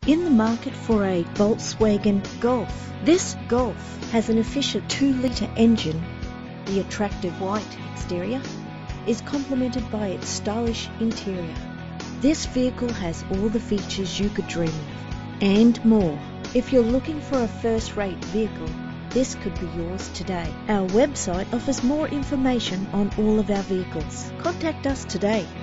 in the market for a Volkswagen Golf. This Golf has an efficient 2-litre engine. The attractive white exterior is complemented by its stylish interior. This vehicle has all the features you could dream of, and more. If you're looking for a first-rate vehicle, this could be yours today. Our website offers more information on all of our vehicles. Contact us today.